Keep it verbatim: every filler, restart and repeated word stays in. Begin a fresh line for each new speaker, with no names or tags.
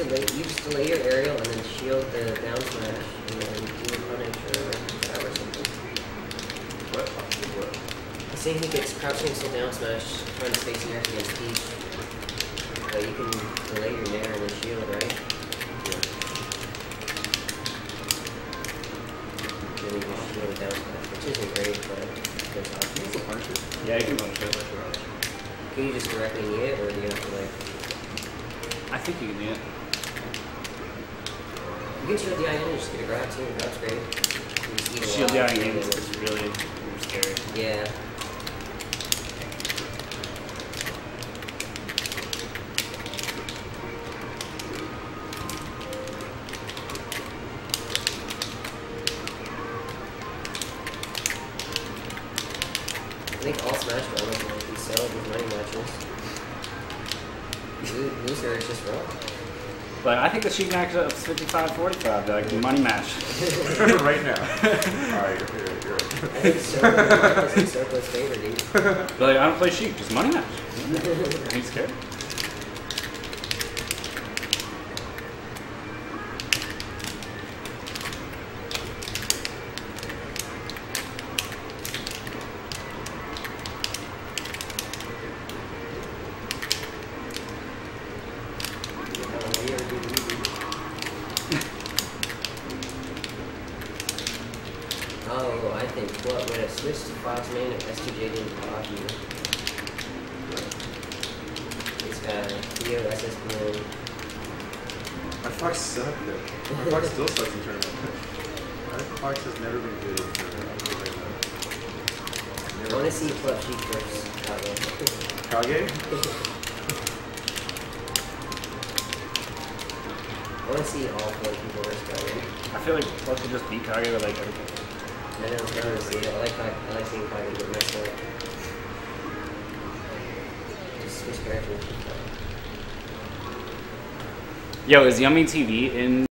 delay, you just delay your aerial and then shield the down smash and then do a punish or whatever or something.
What? What?
I think he gets crouching still down smash trying to space nair against Peach. But you can delay your nair and then shield, right?
Yeah.
Then you can shield a down smash, which isn't great, but it's awesome.
You can punish it.
Yeah, you can punish it.
Can you just directly knee it or do you have to like...
I think you can do it.
You can shield the I N and just get a grab too, that's great. You just eat a
Shield
lot,
the I N
and
is
then-
really scary.
Yeah. I think all Smash Brothers will be settled with money matches. Lo- Loser is just wrong.
But I think the Sheik match up fifty-five forty-five, like the money match.
Right now. Alright, you're, you're, you're right.
I think Circle's is Circle's favorite, dude.
But like, I don't play Sheik, just money match. Are you scared?
Oh, I think what when it switched to Fox main if S T J didn't block you. This guy, Theo S S P N.
My Fox sucked though. My Fox still sucks in tournament. My Fox has never been good in tournament.
I want to see Club Sheik versus Kage.
Kage?
I want to see all four people versus Kage.
I feel like Plus could just beat Kage with like everything.
I know, I want to see it. I like, Kage, I like seeing Kage get messed up. Just switch characters.
Yo, is Yummy T V in